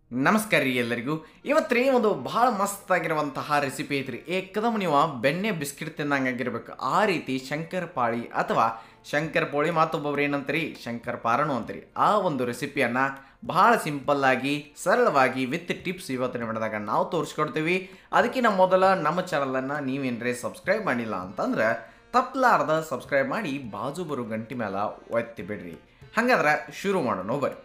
ನಮಸ್ಕಾರ ರೀ ಎಲ್ಲರಿಗೂ. ಇವತ್ತು ರೀ ಒಂದು ಭಾಳ ಮಸ್ತಾಗಿರುವಂತಹ ರೆಸಿಪಿ ಐತ್ರಿ. ಏಕದಮ್ ನೀವು ಬೆಣ್ಣೆ ಬಿಸ್ಕಿಟ್ ತಿನ್ನಂಗಾಗಿರ್ಬೇಕು ಆ ರೀತಿ ಶಂಕರಪಾಳಿ ಅಥವಾ ಶಂಕರಪೋಳಿ, ಮತ್ತೊಬ್ಬೊಬ್ರು ಏನಂತೀರಿ ಶಂಕರಪಾರಣು ಅಂತೀರಿ. ಆ ಒಂದು ರೆಸಿಪಿಯನ್ನು ಭಾಳ ಸಿಂಪಲ್ಲಾಗಿ ಸರಳವಾಗಿ ವಿತ್ ಟಿಪ್ಸ್ ಇವತ್ತಿನ ವಿಡಿಯೋದಾಗ ನಾವು ತೋರಿಸ್ಕೊಡ್ತೀವಿ. ಅದಕ್ಕಿಂತ ಮೊದಲ ನಮ್ಮ ಚಾನಲನ್ನು ನೀವೇನ್ರೆ ಸಬ್ಸ್ಕ್ರೈಬ್ ಮಾಡಿಲ್ಲ ಅಂತಂದ್ರೆ ತಪ್ಪಲಾರ್ದ ಸಬ್ಸ್ಕ್ರೈಬ್ ಮಾಡಿ ಬಾಜು ಬರೋ ಗಂಟೆ ಮೇಲೆ ಒತ್ತಿ ಬಿಡ್ರಿ. ಹಾಗಾದ್ರೆ ಶುರು ಮಾಡೋಣ ಬರ್ರಿ.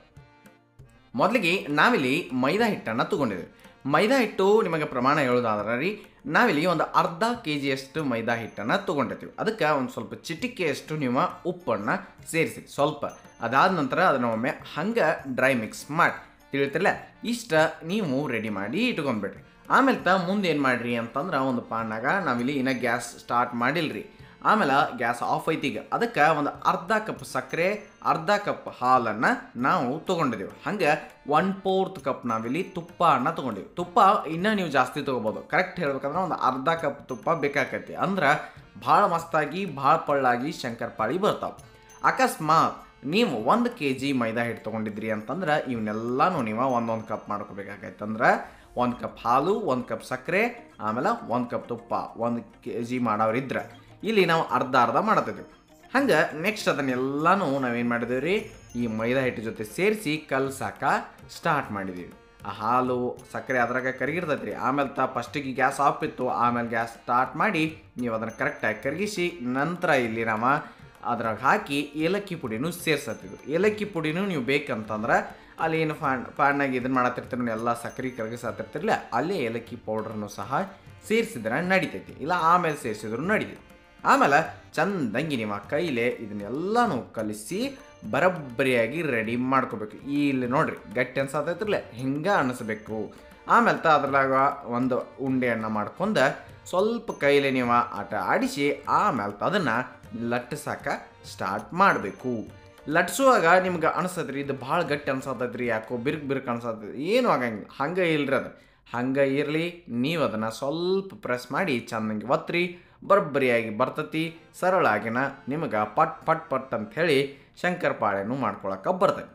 ಮೊದಲಿಗೆ ನಾವಿಲ್ಲಿ ಮೈದಾ ಹಿಟ್ಟನ್ನು ತೊಗೊಂಡಿದ್ದೀವಿ. ಮೈದಾ ಹಿಟ್ಟು ನಿಮಗೆ ಪ್ರಮಾಣ ಹೇಳೋದಾದ್ರೆ ರೀ, ನಾವಿಲ್ಲಿ ಒಂದು ಅರ್ಧ KGಯಷ್ಟು ಮೈದಾ ಹಿಟ್ಟನ್ನು ತೊಗೊಂಡಿರ್ತೀವಿ. ಅದಕ್ಕೆ ಒಂದು ಸ್ವಲ್ಪ ಚಿಟಿಕೆಯಷ್ಟು ನೀವು ಉಪ್ಪನ್ನು ಸೇರಿಸಿ ಸ್ವಲ್ಪ. ಅದಾದ ನಂತರ ಅದನ್ನು ಒಮ್ಮೆ ಹಂಗೆ ಡ್ರೈ ಮಿಕ್ಸ್ ಮಾಡಿ ತಿಳಿತಿಲ್ಲ ಇಷ್ಟ ನೀವು ರೆಡಿ ಮಾಡಿ ಇಟ್ಕೊಂಡ್ಬಿಡ್ರಿ. ಆಮೇಲೆ ಮುಂದೆ ಏನು ಮಾಡಿರಿ ಅಂತಂದ್ರೆ ಒಂದು ಪಾನ್ನಾಗ ನಾವಿಲ್ಲಿ ಇನ್ನೂ ಗ್ಯಾಸ್ ಸ್ಟಾರ್ಟ್ ಮಾಡಿಲ್ರಿ. ಆಮೇಲೆ ಗ್ಯಾಸ್ ಆಫ್ ಐತಿಗ. ಅದಕ್ಕೆ ಒಂದು ಅರ್ಧ ಕಪ್ ಸಕ್ಕರೆ, ಅರ್ಧ ಕಪ್ ಹಾಲನ್ನು ನಾವು ತೊಗೊಂಡಿದ್ದೀವಿ. ಹಾಗೆ 1/4 ಕಪ್ ನಾವಿಲ್ಲಿ ತುಪ್ಪವನ್ನು ತೊಗೊಂಡಿವಿ. ತುಪ್ಪ ಇನ್ನೂ ನೀವು ಜಾಸ್ತಿ ತೊಗೋಬೋದು. ಕರೆಕ್ಟ್ ಹೇಳ್ಬೇಕಂದ್ರೆ ಒಂದು ಅರ್ಧ ಕಪ್ ತುಪ್ಪ ಬೇಕಾಕೈತಿ. ಅಂದ್ರೆ ಭಾಳ ಮಸ್ತಾಗಿ ಭಾಳ ಪಳ್ಳಾಗಿ ಶಂಕರಪಾಳಿ ಬರ್ತಾವೆ. ಅಕಸ್ಮಾತ್ ನೀವು 1 kg ಮೈದಾ ಹಿಟ್ಟು ತೊಗೊಂಡಿದ್ರಿ ಅಂತಂದ್ರೆ ಇವನ್ನೆಲ್ಲನೂ ನೀವು ಒಂದೊಂದು ಕಪ್ ಮಾಡ್ಕೋಬೇಕಾಗೈತೆ. ಅಂದ್ರೆ 1 ಕಪ್ ಹಾಲು, 1 ಕಪ್ ಸಕ್ಕರೆ, ಆಮೇಲೆ 1 ಕಪ್ ತುಪ್ಪ 1 kg ಮಾಡೋರಿದ್ರೆ ಇಲ್ಲಿ ನಾವು ಅರ್ಧ ಅರ್ಧ ಮಾಡತ್ತಿದ್ದೀವಿ. ಹಂಗೆ ನೆಕ್ಸ್ಟ್ ಅದನ್ನೆಲ್ಲನೂ ನಾವೇನು ಮಾಡಿದ್ದೀವಿ ರೀ, ಈ ಮೈದಾ ಹಿಟ್ಟು ಜೊತೆ ಸೇರಿಸಿ ಕಲ್ಸಾಕ ಸ್ಟಾರ್ಟ್ ಮಾಡಿದ್ದೀವಿ. ಆ ಹಾಲು ಸಕ್ಕರೆ ಅದ್ರಾಗ ಕರಗಿರ್ತೈತೆ ರೀ. ಆಮೇಲೆ ಫಸ್ಟಿಗೆ ಗ್ಯಾಸ್ ಆಫ್ ಇತ್ತು, ಆಮೇಲೆ ಗ್ಯಾಸ್ ಸ್ಟಾರ್ಟ್ ಮಾಡಿ ನೀವು ಅದನ್ನು ಕರೆಕ್ಟಾಗಿ ಕರಗಿಸಿ ನಂತರ ಇಲ್ಲಿ ನಾವು ಅದ್ರಾಗ ಹಾಕಿ ಏಲಕ್ಕಿ ಪುಡಿನೂ ಸೇರ್ಸತ್ತಿದ್ವಿ. ಏಲಕ್ಕಿ ಪುಡಿನೂ ನೀವು ಬೇಕಂತಂದ್ರೆ ಅಲ್ಲಿ ಏನು ಪಾಡ್ನಾಗ ಇದನ್ನು ಮಾಡತ್ತಿರ್ತೀರಿ, ಎಲ್ಲ ಸಕ್ಕರೆ ಕರಗಿಸತ್ತಿರ್ತಿರಲಿಲ್ಲ, ಅಲ್ಲೇ ಏಲಕ್ಕಿ ಪೌಡ್ರನ್ನು ಸಹ ಸೇರಿಸಿದ್ರೆ ನಡಿತೈತಿ, ಇಲ್ಲ ಆಮೇಲೆ ಸೇರಿಸಿದ್ರು ನಡೀತೈತಿ. ಆಮೇಲೆ ಚಂದಂಗಿ ನಿಮ್ಮ ಕೈಲೇ ಇದನ್ನೆಲ್ಲನೂ ಕಲಿಸಿ ಬರಬ್ಬರಿಯಾಗಿ ರೆಡಿ ಮಾಡ್ಕೋಬೇಕು. ಇಲ್ಲಿ ನೋಡ್ರಿ ಗಟ್ಟಿ ಅನ್ಸತ್ತೈತ್ರಲ್ಲ, ಹಿಂಗೆ ಅನಿಸ್ಬೇಕು. ಆಮೇಲೆ ಅದ್ರಾಗ ಒಂದು ಉಂಡೆಯನ್ನು ಮಾಡ್ಕೊಂಡು ಸ್ವಲ್ಪ ಕೈಲೇ ನೀವು ಆಟ ಆಡಿಸಿ ಆಮೇಲೆ ಅದನ್ನು ಲಟ್ಟಿಸಾಕ ಸ್ಟಾರ್ಟ್ ಮಾಡಬೇಕು. ಲಟ್ಸುವಾಗ ನಿಮ್ಗೆ ಅನಿಸ್ತದ್ರಿ ಇದು ಭಾಳ ಗಟ್ಟಿ ಅನ್ಸತ್ತೈತ್ರಿ, ಯಾಕೋ ಬಿರುಕು ಅನ್ಸತ್ತೈತಿ, ಏನೂ ಆಗಂಗಿಲ್ಲ. ಹಂಗೆ ಇಲ್ರಿ, ಅದು ಹಂಗೆ ಇರಲಿ. ನೀವು ಅದನ್ನು ಸ್ವಲ್ಪ ಪ್ರೆಸ್ ಮಾಡಿ ಚಂದಂಗೆ ಒತ್ತಿರಿ, ಬರಬ್ಬರಿಯಾಗಿ ಬರ್ತೈತಿ. ಸರಳಾಗಿನ ನಿಮಗೆ ಪಟ್ ಪಟ್ ಪಟ್ ಅಂಥೇಳಿ ಶಂಕರಪಾಳೆನೂ ಮಾಡ್ಕೊಳಕ್ಕೆ ಬರ್ತೈತಿ.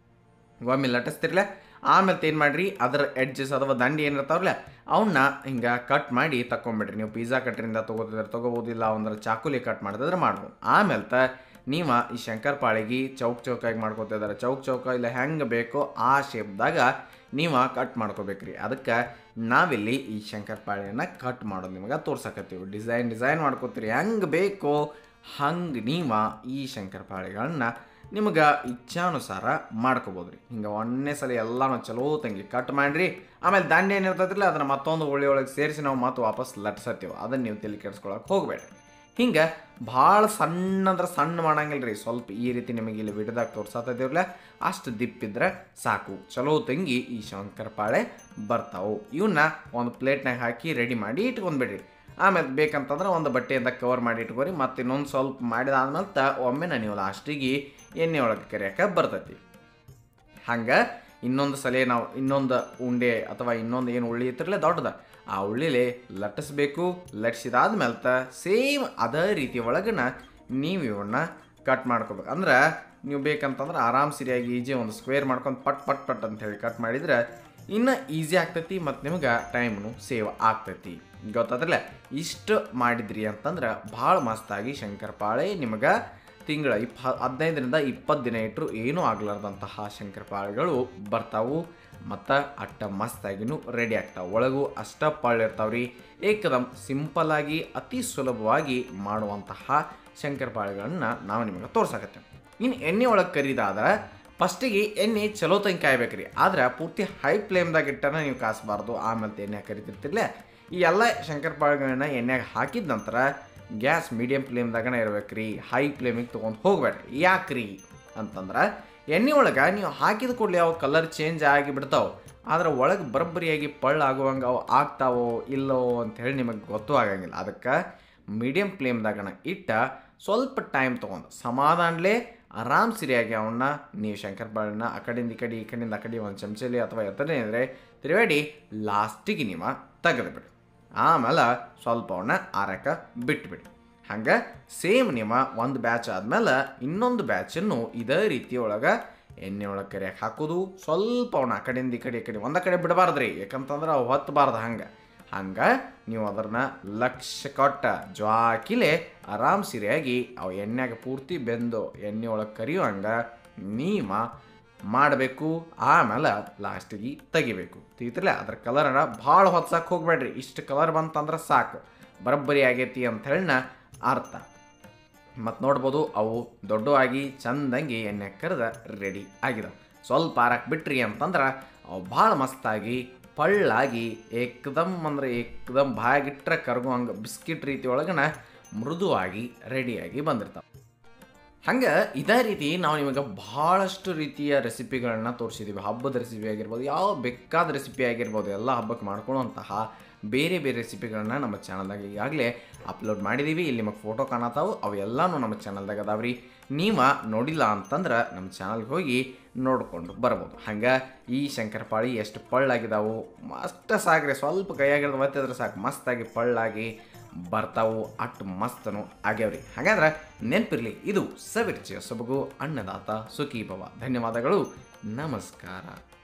ಒಮ್ಮೆ ಲಟ್ಟಿಸ್ತಿರ್ಲೆ ಆಮೇಲೆ ಏನು ಮಾಡಿರಿ, ಅದರ ಎಡ್ಜಸ್ ಅಥವಾ ದಂಡಿ ಏನಿರ್ತಾವ್ರಲ್ಲ ಅವನ್ನ ಹಿಂಗೆ ಕಟ್ ಮಾಡಿ ತಗೊಂಬಿಡ್ರಿ. ನೀವು ಪಿಜ್ಜಾ ಕಟ್ರಿಂದ ತೊಗೋತಿದ್ರೆ ತೊಗೋಬೋದಿಲ್ಲ, ಅಂದ್ರೆ ಚಾಕುಲಿ ಕಟ್ ಮಾಡಿದ್ರೆ ಮಾಡ್ಬೋದು. ಆಮೇಲೆ ನೀವು ಈ ಶಂಕರಪಾಳಿಗೆ ಚೌಕಾಗಿ ಮಾಡ್ಕೊತಿದ್ದಾರೆ, ಚೌಕ ಇಲ್ಲ ಹೆಂಗೆ ಬೇಕೋ ಆ ಶೇಪ್ದಾಗ ನೀವು ಕಟ್ ಮಾಡ್ಕೋಬೇಕ್ರಿ. ಅದಕ್ಕೆ ನಾವಿಲ್ಲಿ ಈ ಶಂಕರಪಾಳಿಯನ್ನು ಕಟ್ ಮಾಡೋದು ನಿಮಗೆ ತೋರ್ಸಕತ್ತೀವಿ. ಡಿಸೈನ್ ಮಾಡ್ಕೋತೀರಿ, ಹೆಂಗೆ ಬೇಕೋ ಹಂಗೆ ನೀವು ಈ ಶಂಕರಪಾಳಿಗಳನ್ನ ನಿಮಗೆ ಇಚ್ಛಾನುಸಾರ ಮಾಡ್ಕೋಬೋದು ರೀ. ಹಿಂಗೆ ಒಂದೇ ಸಲ ಎಲ್ಲನೂ ಚಲೋ ತಂಗಿ ಕಟ್ ಮಾಡಿರಿ. ಆಮೇಲೆ ದಂಡೆ ಏನಿರ್ತೈತಿಲ್ಲ ಅದನ್ನು ಮತ್ತೊಂದು ಒಳಗೆ ಸೇರಿಸಿ ನಾವು ಮತ್ತೆ ವಾಪಸ್ ಲಟ್ಸತ್ತೀವಿ. ಅದನ್ನು ನೀವು ತಲೆ ಕೆಡಿಸ್ಕೊಳಕ್ಕೆ ಹೋಗಬೇಡ್ರಿ. ಹಿಂಗೆ ಭಾಳ ಸಣ್ಣ ಅಂದ್ರೆ ಸಣ್ಣ ಮಾಡಂಗಿಲ್ಲ ರೀ, ಸ್ವಲ್ಪ ಈ ರೀತಿ ನಿಮಗೆ ಇಲ್ಲಿ ವಿಡಿಯೋದಾಗ ತೋರ್ಸತ್ತಿದ್ದೀವಲ್ಲ ಅಷ್ಟು ದಿಪ್ಪಿದ್ರೆ ಸಾಕು, ಚಲೋ ತಂಗಿ ಈ ಶಂಕರಪಾಳೆ ಬರ್ತಾವೆ. ಇವನ್ನ ಒಂದು ಪ್ಲೇಟ್ನಾಗ ಹಾಕಿ ರೆಡಿ ಮಾಡಿ ಇಟ್ಕೊಂಡ್ಬಿಡ್ರಿ. ಆಮೇಲೆ ಬೇಕಂತಂದ್ರೆ ಒಂದು ಬಟ್ಟೆಯಿಂದ ಕವರ್ ಮಾಡಿ ಇಟ್ಕೊರಿ. ಮತ್ತು ಇನ್ನೊಂದು ಸ್ವಲ್ಪ ಮಾಡಿದಾದ್ಮೇಲೆ ಒಮ್ಮೆ ನೀವು ಲಾಸ್ಟಿಗೆ ಎಣ್ಣೆ ಒಳಗೆ ಕರಿಯೋಕೆ ಬರ್ತೈತಿ. ಹಂಗೆ ಇನ್ನೊಂದು ಸಲ ನಾವು ಇನ್ನೊಂದು ಉಂಡೆ ಅಥವಾ ಇನ್ನೊಂದು ಏನು ಉಳ್ಳಿ ಇತ್ತಿರಲ್ಲ ದೊಡ್ಡದ, ಆ ಉಳ್ಳಿಲೆ ಲಟ್ಟಿಸ್ಬೇಕು. ಲಟ್ಸಿದಾದ್ಮೇಲೆ ಸೇಮ್ ಅದೇ ರೀತಿ ಒಳಗನ ನೀವು ಇವನ್ನ ಕಟ್ ಮಾಡ್ಕೋಬೇಕು. ಅಂದ್ರೆ ನೀವು ಬೇಕಂತಂದ್ರೆ ಆರಾಮ್ ಸರಿಯಾಗಿ ಈಜಿ ಒಂದು ಸ್ಕ್ವೇರ್ ಮಾಡ್ಕೊಂಡು ಪಟ್ ಪಟ್ ಪಟ್ ಅಂಥೇಳಿ ಕಟ್ ಮಾಡಿದ್ರೆ ಇನ್ನೂ ಈಸಿ ಆಗ್ತೈತಿ ಮತ್ತು ನಿಮ್ಗೆ ಟೈಮ್ನು ಸೇವ್ ಆಗ್ತೈತಿ. ಗೊತ್ತಾದ್ರಲ್ಲ, ಇಷ್ಟು ಮಾಡಿದ್ರಿ ಅಂತಂದ್ರೆ ಭಾಳ ಮಸ್ತಾಗಿ ಶಂಕರಪಾಳೆ ನಿಮಗೆ ತಿಂಗಳ 15ರಿಂದ 20 ದಿನ ಇಟ್ಟರು ಏನೂ ಆಗ್ಲಾರ್ದಂತಹ ಶಂಕರಪಾಳೆಗಳು ಬರ್ತಾವು ಮತ್ತು ಅಟ್ಟ ಮಸ್ತಾಗಿನೂ ರೆಡಿ ಆಗ್ತಾವೆ. ಒಳಗೂ ಅಷ್ಟ ಪಳ್ಳಿರ್ತಾವ್ರಿ. ಏಕದಮ್ ಸಿಂಪಲ್ಲಾಗಿ ಅತಿ ಸುಲಭವಾಗಿ ಮಾಡುವಂತಹ ಶಂಕರಪಾಳೆಗಳನ್ನ ನಾವು ನಿಮಗೆ ತೋರ್ಸಕತ್ತೇವೆ. ಇನ್ನು ಎಣ್ಣೆ ಒಳಗೆ ಕರಿದಾದ್ರೆ ಫಸ್ಟಿಗೆ ಎಣ್ಣೆ ಚಲೋ ತಂಗಿ ಕಾಯ್ಬೇಕ್ರಿ. ಆದ್ರೆ ಪೂರ್ತಿ ಹೈ ಫ್ಲೇಮ್ದಾಗ ಇಟ್ಟನ ನೀವು ಕಾಸಬಾರ್ದು. ಆಮೇಲೆ ಎಣ್ಣೆ ಕರಿತಿರ್ತಿರ್ಲೆ ಈ ಎಲ್ಲ ಶಂಕರಪಾಳೆಗಳನ್ನ ಎಣ್ಣೆಗೆ ಹಾಕಿದ ನಂತರ ಗ್ಯಾಸ್ ಮೀಡಿಯಮ್ ಫ್ಲೇಮ್ದಾಗನ ಇರ್ಬೇಕ್ರಿ, ಹೈ ಫ್ಲೇಮಿಗೆ ತೊಗೊಂಡು ಹೋಗ್ಬೇಡ್ರಿ. ಯಾಕ್ರಿ ಅಂತಂದ್ರೆ ಎಣ್ಣೆ ಒಳಗೆ ನೀವು ಹಾಕಿದ ಕೂಡಲೇ ಅವು ಕಲರ್ ಚೇಂಜ್ ಆಗಿಬಿಡ್ತಾವೆ. ಆದ್ರೆ ಒಳಗೆ ಬರಬ್ಬರಿಯಾಗಿ ಆಗುವಂಗೆ ಅವು ಆಗ್ತಾವೋ ಇಲ್ಲೋ ಅಂಥೇಳಿ ನಿಮಗೆ ಗೊತ್ತೂ ಆಗಂಗಿಲ್ಲ. ಅದಕ್ಕೆ ಮೀಡಿಯಮ್ ಫ್ಲೇಮ್ದಾಗನ ಇಟ್ಟ ಸ್ವಲ್ಪ ಟೈಮ್ ತೊಗೊಂಡು ಸಮಾಧಾನಲೇ ಆರಾಮ್ ಸರಿಯಾಗಿ ಅವನ್ನ ನೀವು ಶಂಕರಪಾಳೆನ ಆ ಕಡೆಯಿಂದ ಈ ಕಡೆಯಿಂದ ಆ ಕಡೆ ಒಂದು ಚಮಚಲಿ ಅಥವಾ ಎತ್ತನೇ ಇದ್ದರೆ ತಿರುವಾಡಿ ಲಾಸ್ಟಿಗೆ ನೀವು ತೆಗೆದುಬಿಡಿ. ಆಮೇಲೆ ಸ್ವಲ್ಪ ಅವನ್ನ ಆರಕ್ಕೆ ಬಿಟ್ಬಿಡಿ. ಹಂಗೆ ಸೇಮ್ ನಿಮ್ಮ ಒಂದು ಬ್ಯಾಚ್ ಆದಮೇಲೆ ಇನ್ನೊಂದು ಬ್ಯಾಚನ್ನು ಇದೇ ರೀತಿ ಒಳಗೆ ಎಣ್ಣೆ ಒಳಗೆ ಕರಿಯಾಕೆ ಹಾಕೋದು, ಸ್ವಲ್ಪ ಅವನ್ನ ಆ ಕಡೆಯಿಂದ ಈ ಕಡೆ ಒಂದ ಕಡೆ ಬಿಡಬಾರ್ದು ರೀ, ಯಾಕಂತಂದ್ರೆ ಅವು ಹೊತ್ತಬಾರ್ದು. ಹಂಗೆ ನೀವು ಅದನ್ನ ಲಕ್ಷ್ಯ ಕೊಟ್ಟ ಜ್ವಾಕಿಲೆ ಆರಾಮ್ ಸಿರಿಯಾಗಿ ಅವು ಎಣ್ಣೆಗೆ ಪೂರ್ತಿ ಬೆಂದು ಎಣ್ಣೆ ಒಳಗೆ ಕರಿಯೋ ಹಂಗೆ ನೀವ ಮಾಡಬೇಕು. ಆಮೇಲೆ ಲಾಸ್ಟಿಗೆ ತೆಗಿಬೇಕು. ತೆಗಿತಿಲ್ಲ ಅದ್ರ ಕಲರ್ನ ಭಾಳ ಹೊತ್ಸಕ್ಕೆ ಹೋಗ್ಬೇಡ್ರಿ. ಇಷ್ಟು ಕಲರ್ ಬಂತಂದ್ರೆ ಸಾಕು, ಬರೋಬ್ಬರಿ ಆಗೈತಿ ಅಂಥೇಳಿನ ಅರ್ಥ. ಮತ್ತು ನೋಡ್ಬೋದು ಅವು ದೊಡ್ಡವಾಗಿ ಚಂದಂಗಿ ಎಣ್ಣೆ ಕರೆದ ರೆಡಿ ಆಗಿದಾವೆ. ಸ್ವಲ್ಪ ಆರಕ್ಕೆ ಬಿಟ್ರಿ ಅಂತಂದ್ರೆ ಅವು ಭಾಳ ಮಸ್ತಾಗಿ ಪಳ್ಳಾಗಿ ಏಕ್ದಮ್ ಅಂದ್ರೆ ಏಕ್ದಮ್ ಬಾಯಾಗಿಟ್ರೆ ಕರ್ಗೋ ಹಂಗೆ ಬಿಸ್ಕಿಟ್ ರೀತಿ ಒಳಗನ ಮೃದುವಾಗಿ ರೆಡಿಯಾಗಿ ಬಂದಿರ್ತಾವೆ. ಹಂಗೆ ಇದೇ ರೀತಿ ನಾವು ನಿಮಗೆ ಭಾಳಷ್ಟು ರೀತಿಯ ರೆಸಿಪಿಗಳನ್ನ ತೋರಿಸಿದ್ದೀವಿ. ಹಬ್ಬದ ರೆಸಿಪಿ ಆಗಿರ್ಬೋದು, ಯಾವ ಬೇಕಾದ ರೆಸಿಪಿ ಆಗಿರ್ಬೋದು, ಎಲ್ಲ ಹಬ್ಬಕ್ಕೆ ಮಾಡ್ಕೊಳ್ಳುವಂತಹ ಬೇರೆ ಬೇರೆ ರೆಸಿಪಿಗಳನ್ನ ನಮ್ಮ ಚಾನಲ್ದಾಗ ಈಗಾಗಲೇ ಅಪ್ಲೋಡ್ ಮಾಡಿದ್ದೀವಿ. ಇಲ್ಲಿ ನಿಮಗೆ ಫೋಟೋ ಕಾಣತಾವು, ಅವೆಲ್ಲನೂ ನಮ್ಮ ಚಾನಲ್ದಾಗ ಅದಾವ್ರಿ. ನೀವು ನೋಡಿಲ್ಲ ಅಂತಂದ್ರೆ ನಮ್ಮ ಚಾನಲ್ಗೆ ಹೋಗಿ ನೋಡ್ಕೊಂಡು ಬರ್ಬೋದು. ಹಂಗೆ ಈ ಶಂಕರಪಾಳಿ ಎಷ್ಟು ಪಳ್ಳಾಗಿದ್ದಾವು, ಅಷ್ಟು ಸಾಕ್ರಿ, ಸ್ವಲ್ಪ ಕೈಯಾಗಿರೋದು ಒತ್ತಿದ್ರೆ ಸಾಕು, ಮಸ್ತಾಗಿ ಪಳ್ಳಾಗಿ ಬರ್ತಾವು, ಅಟ್ಟು ಮಸ್ತನು ಆಗ್ಯಾವ್ರಿ. ಹಾಗಾದ್ರೆ ನೆನಪಿರಲಿ, ಇದು ಸವಿರುಚಿಯ ಸೊಬಗು, ಅನ್ನದಾತ ಸುಖೀ ಭವ. ಧನ್ಯವಾದಗಳು, ನಮಸ್ಕಾರ.